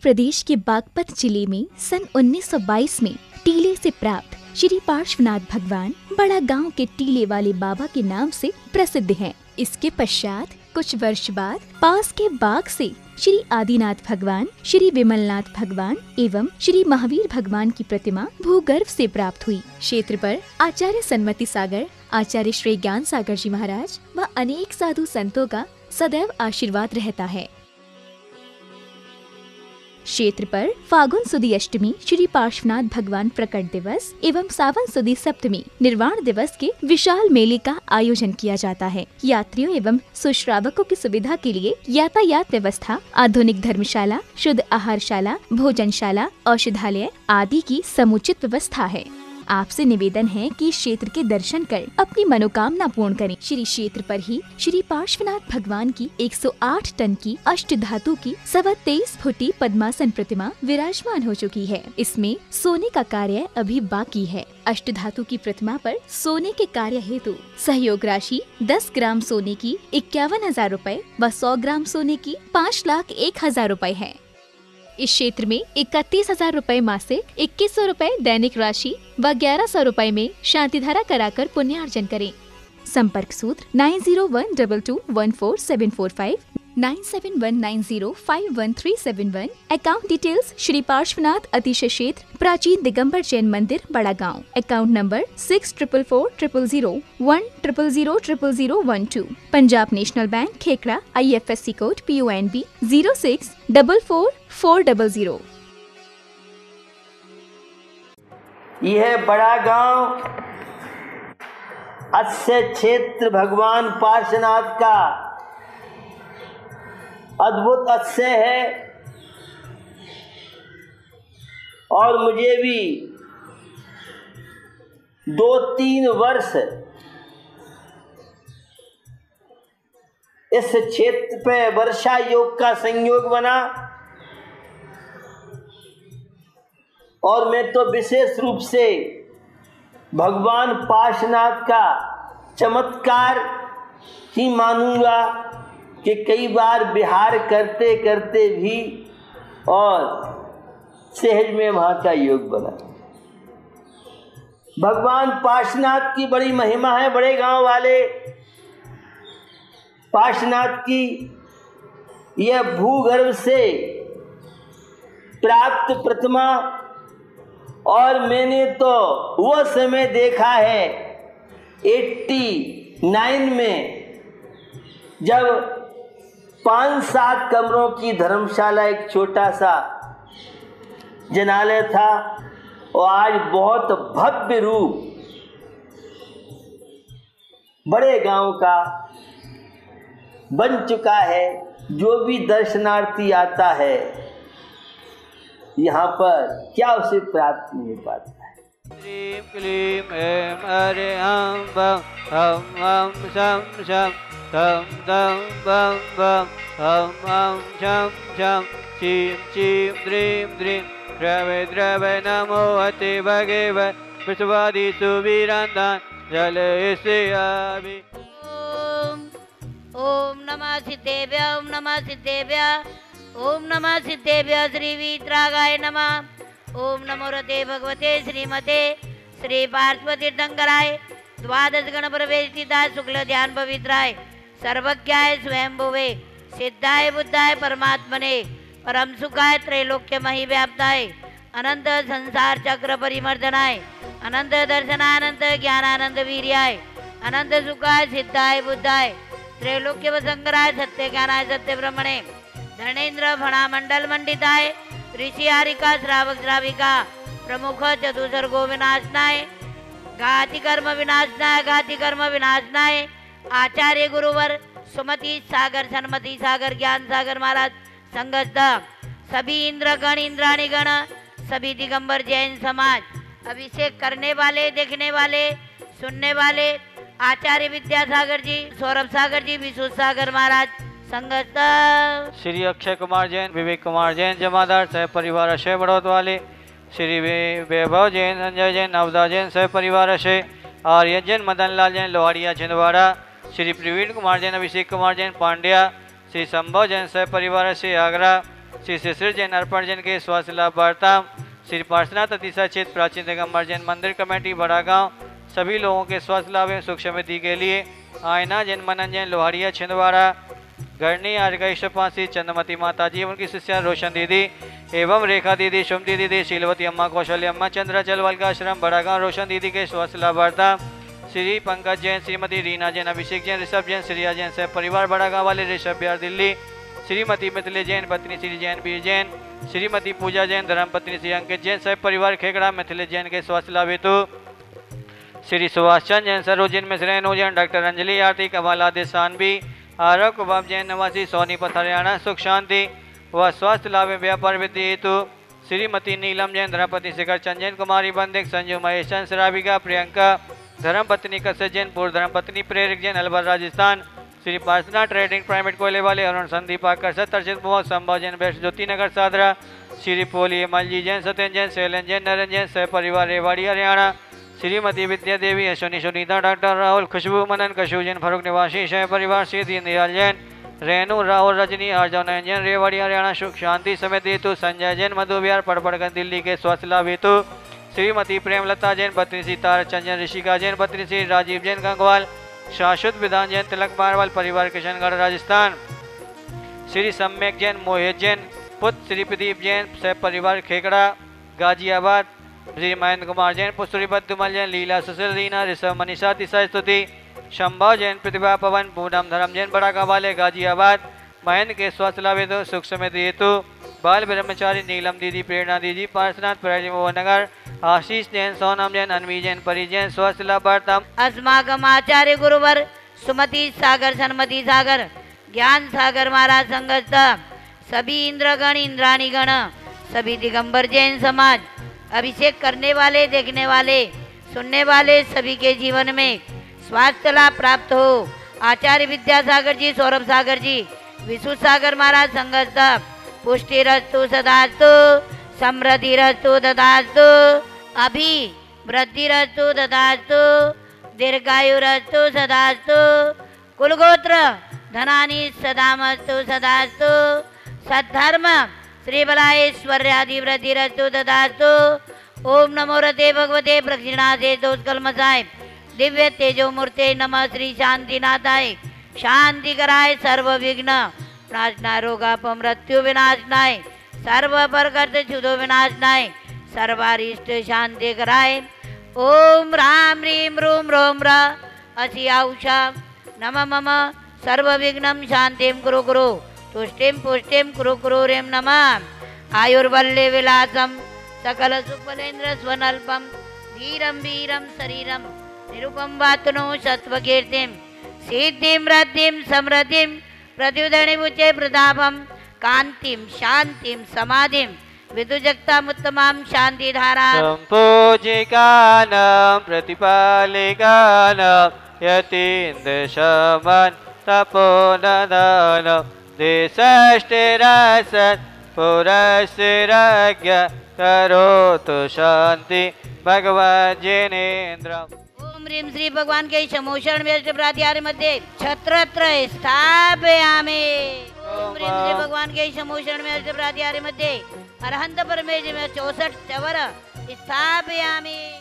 प्रदेश के बागपत जिले में सन 1922 में टीले से प्राप्त श्री पार्श्वनाथ भगवान बड़ा गांव के टीले वाले बाबा के नाम से प्रसिद्ध हैं। इसके पश्चात कुछ वर्ष बाद पास के बाग से श्री आदिनाथ भगवान, श्री विमलनाथ भगवान एवं श्री महावीर भगवान की प्रतिमा भूगर्भ से प्राप्त हुई। क्षेत्र पर आचार्य सन्मति सागर, आचार्य श्री ज्ञान सागर जी महाराज व अनेक साधु संतों का सदैव आशीर्वाद रहता है। क्षेत्र पर फागुन सुदी अष्टमी श्री पार्श्वनाथ भगवान प्रकट दिवस एवं सावन सुदी सप्तमी निर्वाण दिवस के विशाल मेले का आयोजन किया जाता है। यात्रियों एवं सुश्रावकों की सुविधा के लिए यातायात व्यवस्था, आधुनिक धर्मशाला, शुद्ध आहारशाला, भोजनशाला, औषधालय आदि की समुचित व्यवस्था है। आपसे निवेदन है कि क्षेत्र के दर्शन कर अपनी मनोकामना पूर्ण करें। श्री क्षेत्र पर ही श्री पार्श्वनाथ भगवान की 108 टन की अष्ट धातु की 23.25 फुटी पद्मासन प्रतिमा विराजमान हो चुकी है। इसमें सोने का कार्य अभी बाकी है। अष्ट धातु की प्रतिमा पर सोने के कार्य हेतु सहयोग राशि 10 ग्राम सोने की 51,000 रूपए व 100 ग्राम सोने की 5,01,000 रूपए है। इस क्षेत्र में 31,000 रूपए मासिक, 2100 रूपए दैनिक राशि व 1100 रूपए में शांतिधारा कराकर पुण्यार्जन करें। संपर्क सूत्र 9012214745, 9719051371। अकाउंट डिटेल्स श्री पार्श्वनाथ अतिशय क्षेत्र, प्राचीन दिगंबर जैन मंदिर, Bada Gaon. Account number 64400001000012। Punjab national bank, Khekra. IFSC code PONB 0644400। यह बड़ा गांव अस्य क्षेत्र भगवान पार्श्वनाथ का अद्भुत अस्य है और मुझे भी 2-3 वर्ष इस क्षेत्र पे वर्षा योग का संयोग बना और मैं तो विशेष रूप से भगवान पार्श्वनाथ का चमत्कार ही मानूंगा कि कई बार विहार करते करते भी और सहज में वहाँ का योग बना। भगवान पार्श्वनाथ की बड़ी महिमा है। बड़े गांव वाले पार्श्वनाथ की यह भूगर्भ से प्राप्त प्रतिमा, और मैंने तो वो समय देखा है 89 में, जब 5-7 कमरों की धर्मशाला, एक छोटा सा जनालय था और आज बहुत भव्य रूप बड़े गांव का बन चुका है। जो भी दर्शनार्थी आता है यहाँ पर क्या उसे प्राप्त नहीं हो पाता है। क्लीं क्लीं ऐं हरे हम बम हम शम शम तम तम बम बम हम शम शम चीं चीं द्रीं द्रीं द्रवे द्रवे नमो अति भगव विश्वादिषु वीरान्तान् जलयिष्यामि। ओम नमः सिद्धेभ्यः, ओम नमः सिद्धेभ्यः, ओम नमः सिद्धेभ्यः। श्री वीतरागाय नमः। ओम नमो रते भगवते श्रीमते श्री पार्श्वती तीर्थंकराय द्वादश गण प्रवेशिताय शुक्ल ध्यान पवित्राय सर्वज्ञाय स्वयंभुवे सिद्धाय बुद्धाय परमात्मने परम सुखाय त्रैलोक्य मही व्याप्ताय अनंत संसार चक्र परिमर्दनाय अनंत दर्शनानंत ज्ञानानंद वीर्याय अनंत सुखाय सिद्धाय बुद्धाय त्रैलोक्य वसंकराय सत्य ज्ञानाय सत्य ब्रह्मणे धर्णेन्द्र फणा मंडल मंडिताय ऋषि हारिका श्रावक श्राविका प्रमुख चतुसर्गो विनाशनाय घाति कर्म विनाशनाय घाति कर्म विनाशनाय आचार्य गुरुवर सुमति सागर सन्मति सागर ज्ञान सागर महाराज संगत सभी इंद्र गण इंद्राणी गण सभी दिगंबर जैन समाज अभिषेक करने वाले, देखने वाले, सुनने वाले आचार्य विद्यासागर जी, सौरभ सागर जी, विशु सागर महाराज संगत श्री अक्षय कुमार जैन, विवेक कुमार जैन जमादार सह परिवार अक्षय बड़ौत वाले, श्री वैभव जैन, संजय जैन, नवदा जैन सह परिवार अक्षय, आर्य जैन, मदन लाल जैन लोहाड़िया छिंदवाड़ा, श्री प्रवीण कुमार जैन, अभिषेक कुमार जैन पांड्या, श्री संभव जैन सह परिवार अक्षय आगरा, श्री शिशिर जैन अर्पण जैन के स्वास्थ्य लाभार्थम श्री पार्श्वनाथ अतिशय क्षेत्र प्राचीन दिगंबर जैन मंदिर कमेटी बड़ा गांव सभी लोगों के स्वास्थ्य लाभ एवं सुख समृद्धि के लिए आयना जैन मनन जैन लोहाड़िया छिंदवाड़ा गढ़नी आर्गेश्वर पासी चंद्रमती माता जी उनकी शिष्या रोशन दीदी एवं रेखा दीदी शुमती दीदी शीलवती अम्मा कौशल्य अम्मा चंद्राचल वालका आश्रम बड़ा गांव रोशन दीदी के स्वास्थ्य लाभार्थम श्री पंकज जैन श्रीमती रीना जैन अभिषेक जैन ऋषभ जैन श्रिया जैन सह परिवार बड़ा गांव वाले ऋषभ बिहार दिल्ली श्रीमती मिथिले जैन पत्नी श्री जैन बीर जैन श्रीमती पूजा जैन धर्मपत्नी श्री अंकित जैन सह परिवार खेकड़ा मिथिले जैन के स्वास्थ्य लाभ हेतु श्री सुभाष चंद जैन सरोजिन मिश्र रेणु जैन डॉक्टर अंजलि आरती कमाल आदि सानवी आरोप कुबाब जैन निवासी सोनीपत हरियाणा सुख शांति व स्वास्थ्य लाभ एवं व्यापार वृद्धि हेतु श्रीमती नीलम जैन धर्मपत्नी शिखर चंद जैन कुमारी बंदिक संजू महेश चंद श्राविका प्रियंका धर्मपत्नी कश्यप जैन पूर्व धर्मपत्नी प्रेरक जैन अलवर राजस्थान श्री पार्श्वनाथ ट्रेडिंग प्राइवेट कोयले वाले अरुण संदीप आकर्षक तर्षित मोहक संभव जैन बेस्ट ज्योति नगर सादरा श्री पोली अमल जी जैन सत्यन जैन शैलन जैन नरेंद्र जैन सह परिवार रेवाड़ी हरियाणा श्रीमती विद्या देवी अश्विनी सुनीता डॉक्टर राहुल खुशबू मनन कशु जैन फरूक निवासी शह परिवार श्री दीनदयाल जैन रेणु राहुल रजनी आर्जव नयन जैन रेवाड़ी हरियाणा सुख शांति समेत हेतु संजय जैन मधु बिहार पड़पड़गंज दिल्ली के स्वास्थ्य लाभ हेतु श्रीमती प्रेमलता जैन पत्नी श्री तारचंद जैन ऋषिका जैन पत्नी श्री राजीव जैन गंगवाल शाश्वत विधान जैन तिलक मारवाल परिवार किशनगढ़ राजस्थान श्री सम्यक जैन मोहित जैन पुत्र श्री प्रदीप जैन सह परिवार खेकड़ा गाजियाबाद श्री महेंद्र कुमार जैन पुत्री बद्दुमल जैन लीला सुशील रीना ऋषभ मनीषा तिशा स्तुति शंभव जैन प्रतिभा पवन पूनम धर्म जैन बड़ा गाँव वाले गाजियाबाद महेंद्र के स्वास्थ्य लाभ हेतु सुख समृद्धि हेतु बाल ब्रह्मचारी नीलम दीदी प्रेरणा दीदी पार्श्वनाथ प्रयाजी मोहन नगर आशीष जैन सोनम जैन अनवी जैन परी जैन स्वास्थ्य लाभार्थम अस्माकम आचार्य गुरुवर सुमति सागर सन्मति सागर ज्ञान सागर महाराज संगत सभी इंद्रगण इंद्राणी गण सभी दिगंबर जैन समाज अभिषेक करने वाले देखने वाले सुनने वाले सभी के जीवन में स्वास्थ्य लाभ प्राप्त हो। आचार्य विद्यासागर जी सौरभ सागर जी विशु सागर महाराज संगत पुष्टि रस्तु सदास्तु समृद्धि रस्तु ददास्तु अभी वृद्धि रस्तु ददास्तु दीर्घायु रस्तु सदास्तु कुलगोत्र धनानि सदामस्तु सदास्तु सद्धर्म श्री बलाऐश्वर्यादि वृद्धि रस्तु ददास्तु ओम नमो रते भगवते प्रक्षिणासे दोषकलमसाय दिव्य तेजो मूर्ते नमः श्री शांतिनाथाय शांति कराय सर्व विघ्न नाशनाय रोगाप मृत्यु विनाशनाय सर्व बरकत छुदो विनाशनाय सर्वारिष्ट शांति कराय ओम राम ह्रीम रूम रोम र असि आउषा नम मम सर्व विघ्नं शांतिं कुरु कुरु तुष्टिं पुष्टिं कुरु कुरु रेम नमः आयुर्वल्ले विलासम सकल सुफलेन्द्र स्वनल्पम धीरम वीरम शरीरम निरुपम वातनो सत्वकीर्तिं सिद्धिं रद्धिं समृद्धिं प्रत्युदणिमुचे प्रतापं कांतिं शांतिं समाधिं विदुजक्तामुत्तमां शांतिधारा संपूजिकानां प्रतिपालिकानां यतीन्द्र शमन तपोनदानं देशष्टिरसत् पुरस्तिरज्ञ करोतु शांति भगवज्जिनेन्द्रम्। ओम ह्रीं श्री भगवान के शमोषण व्यष्टप्रात्यारे मध्ये छत्रत्र स्थापयामि। ओम ह्रीं श्री भगवान के शमोषण व्यष्टप्रात्यारे मध्ये अरहंत परमेश्वर 64 चवर स्थापयामि।